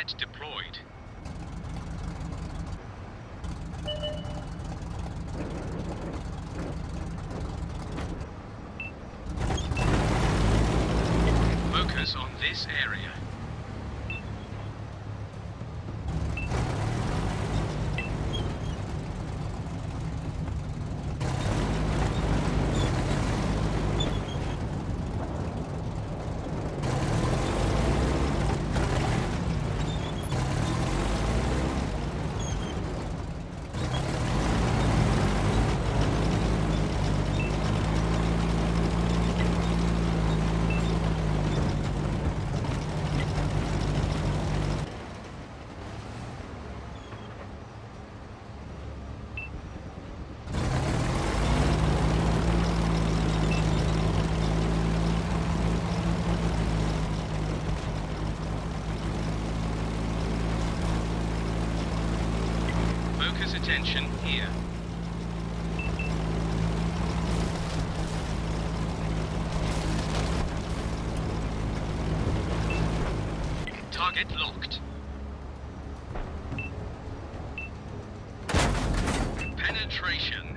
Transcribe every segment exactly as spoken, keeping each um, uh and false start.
Jet deployed. Focus on this area. Focus attention here. Target locked. Penetration.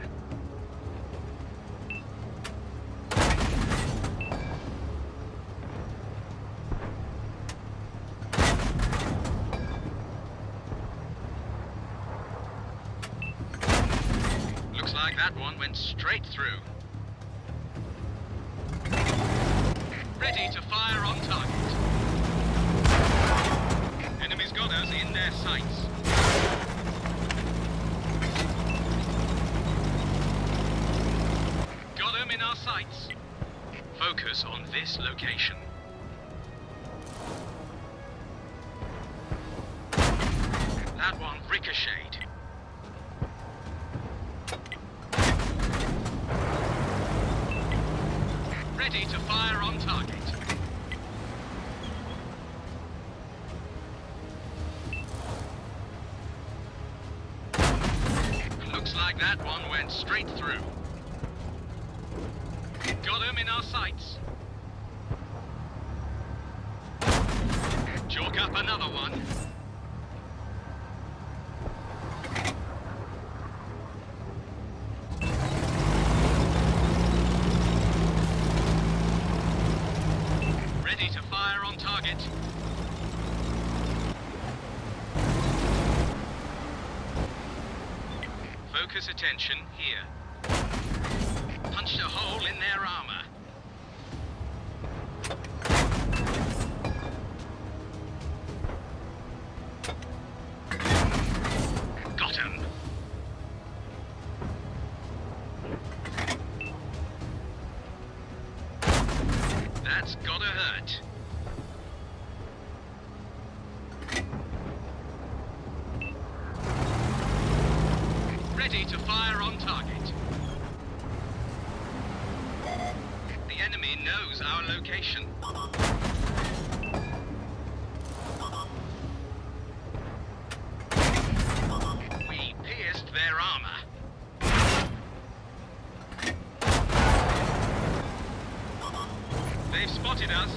Looks like that one went straight through. Ready to fire on target. Enemy's got us in their sights. Got them in our sights. Focus on this location. That one ricocheted. Ready to fire on target. Looks like that one went straight through. Got him in our sights. Chalk up another one. Ready to fire on target. Focus attention here. Punched a hole in their armor. Got him. That's gotta hurt. Ready to fire on target. The enemy knows our location. We pierced their armor. They've spotted us.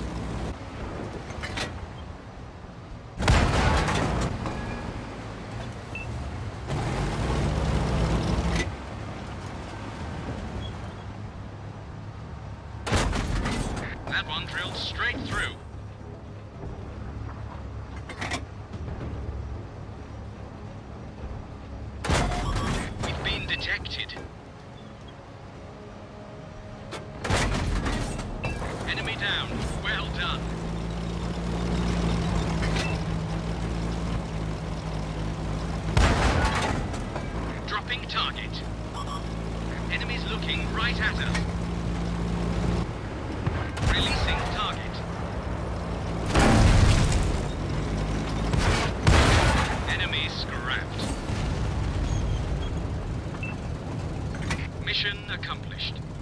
That one drilled straight through. We've been detected. Enemy down. Well done. Dropping target. Enemies looking right at us. Releasing target. Enemy scrapped. Mission accomplished.